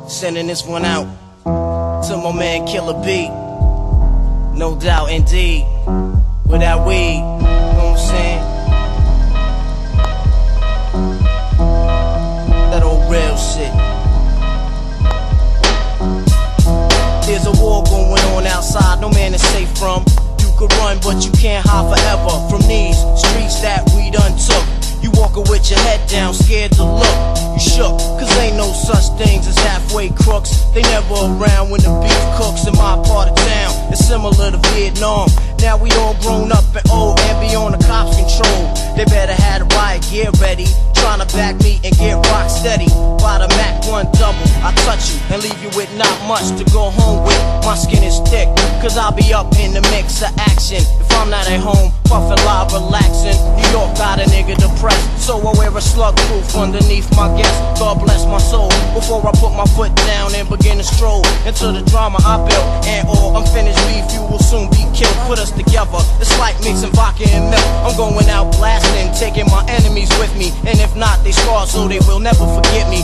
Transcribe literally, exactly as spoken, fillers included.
Sending this one out to my man Killer B. No doubt indeed. With that weed, you know what I'm saying? That old real shit. There's a war going on outside, no man is safe from. You could run, but you can't hide forever from these streets that we done took. You walking with your head down, scared to look. You shook, cause ain't no such things as halfway crooks. They never around when the beef cooks in my part of town. It's similar to Vietnam. Now we all grown up and old and beyond the cops' control. They better have the riot gear ready, trying to back me and get rock steady. By the Mac one double, I touch you and leave you with not much to go home with. My skin is thick, cause I'll be up in the mix of action. If I'm not at home, puffin' live, relaxing. New York got a nigga depressed, so I wear a slug proof underneath my guest. God bless my soul, before I put my foot down and begin to stroll into the drama I built. And all unfinished beef, you will soon be killed. Put us together, it's like mixing vodka and milk. I'm going out blasting, taking my enemies with me, and if not, they scarred so they will never forget me.